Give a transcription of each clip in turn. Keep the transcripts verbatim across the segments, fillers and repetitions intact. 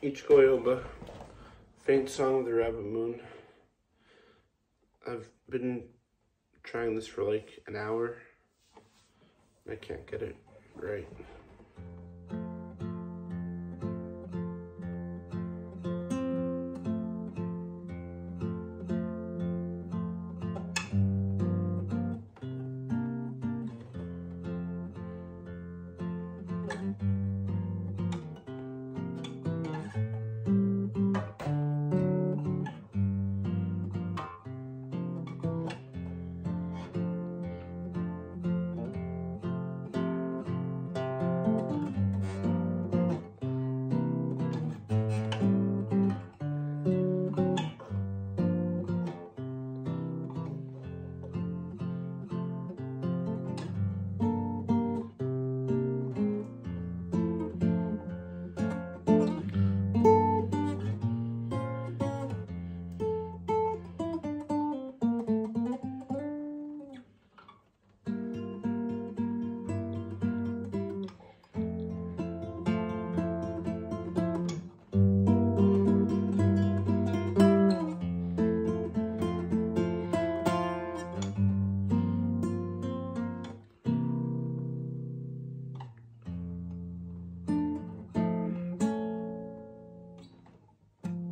Ichiko Aoba, Faint Song of the Rabbit Moon. I've been trying this for like an hour. I can't get it right.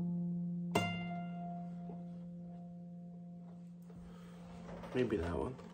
Maybe that one.